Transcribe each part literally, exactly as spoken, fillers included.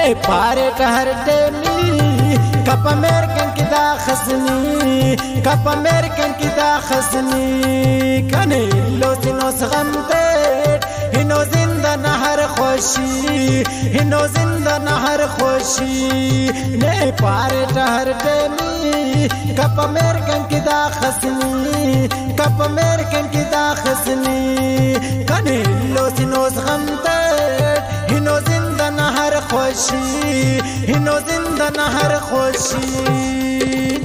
पारे टहर Temi cup American की दा खसनी कप अमेरिकन की दा खसनी कने लो सिनो सगमते हिनो जिंदा नहर खुशी हिनो जिंदा नहर खुशी ने पारे टहर टेमी कप अमेरिकन की दा खसनी कप अमेरिकन की दा खसनी कने लो सिनो सगमते हिनो जिंदा नहर खुशी हिनो जिंदा नहर खुशी।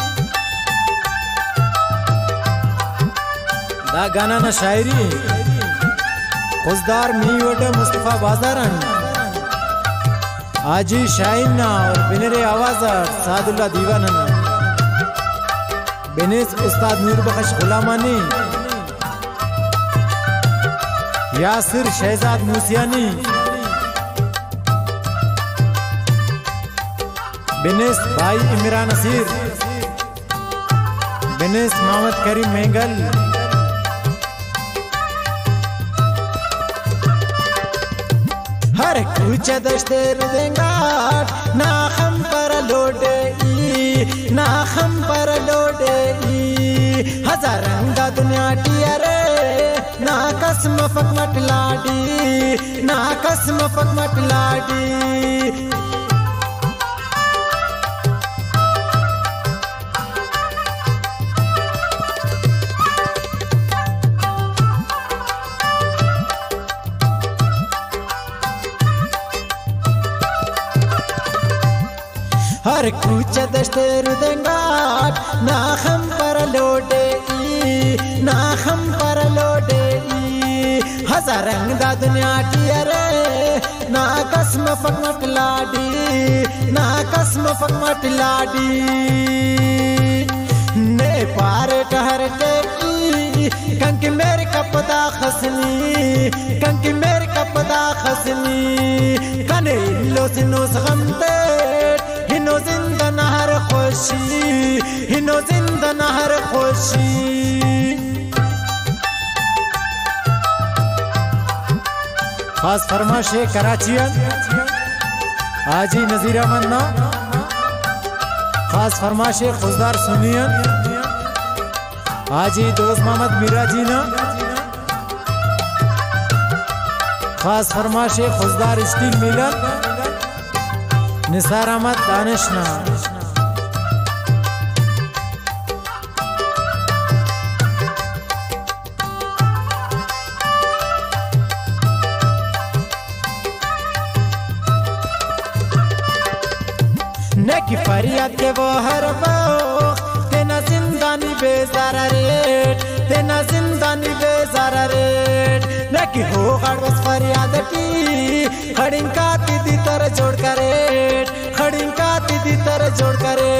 दा गाना ना शायरी खुशदार मीवट मुस्तफा बाजारन आजी शाइन और बिनरे आवाज सादुल्ला दीवाना बेनिस उस्ताद नूर बख्श गुलामानी यासिर शहजाद मूसियानी बेनिस भाई इमरान नसीर बेनिस मोहम्मद करीम मेंगल हर कुछ दस्ते देंगा ना हम पर लोडे ना हम पर लोडे हजार रंगा दुनिया टियरे ना कसम फकमट लाडी ना कसम फकमट लाडी। हर कुछ दस्ते देंगा ना हम पर लोडे ना हम पर लोडे हजार रंग दा दुनिया टियरे ना कसम फकमट लाडी ना कसम फकमट लाडी ने पारे टहर टेकी कंकी मेरे कपदा खसनी कंकी मेरे कपदा खसनी कने लो सिनो सगमते हिनो जिंदा नहर खुशी हिनो जिंदा नहर खुशी। खास फरमाशे कराचियन आजी नजीरा मन्ना खास फरमाशे खुशदार सुनियन आजी दोस्त मोहम्मद मीरा जीना खास फरमाशे खुशदार स्टील मिलन निसार अहमद दानिशना नेकी फरियाद के वो हर वक्त तेना जिंदानी बेजारा रेट तेना जिंदानी बेजारा रेट नेकी हो गड़बस फरियाद की खड़िंका दीदी तर जोड़ करे खड़िंका दीदी तर जोड़ करे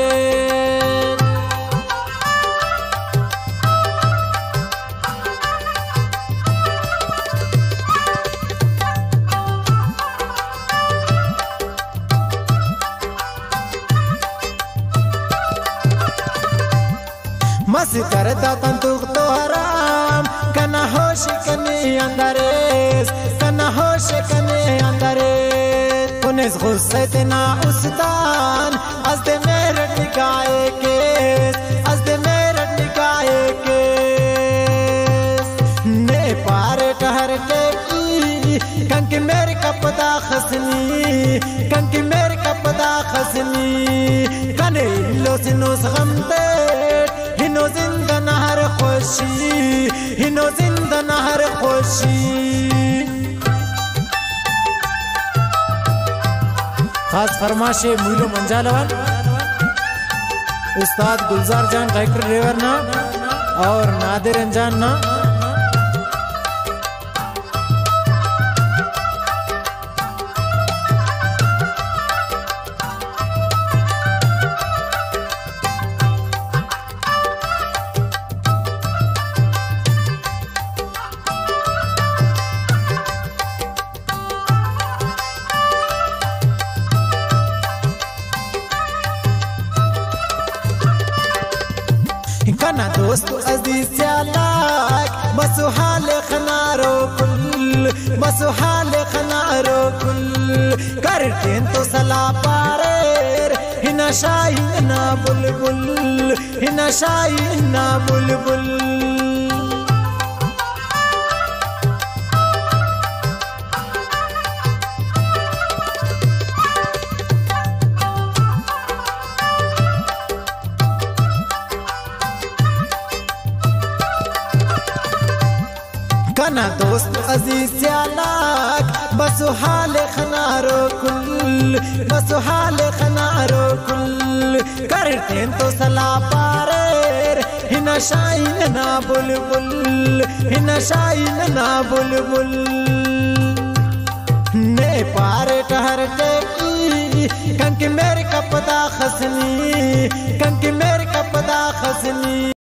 मसी करता तंतुक तो हराम कना होश कने अंदरेस कना होश कने अंदरेस उन्हें गुस्से तेना उस्तान आज दे मेरे निकाये केस आज दे मेरे निकाये केस ने पारे टहर टेकी कंकी मेरे कपदा खसनी कंकी मेरे कपदा खसनी कने लो सिनो सगमते हिनो जिंदा नहर खुशी हिनो जिंदा नहर खुशी। खास फरमाशे मूलो मंजालवन उस्ताद गुलजार जान गायकर रेवरना और नादिर अंजान ना कना दोस्त अजीज चालाक बस हाल खनारो कुल बस हाल खनारो कुल करते तो सला पारेर हिना शाही ना बुलबुल हिना शाही ना बुलबुल कना दोस्त अजीज स्यालाक बस हाल खनारो कुल बस हाल खनारो कुल करते तो सला पारेर हिना शाइन ना बुलबुल हिना शाइन ना बुलबुल ने पारे ठहरते की कंक मेरे कपदा खसनी कंक मेरे कपदा खसनी।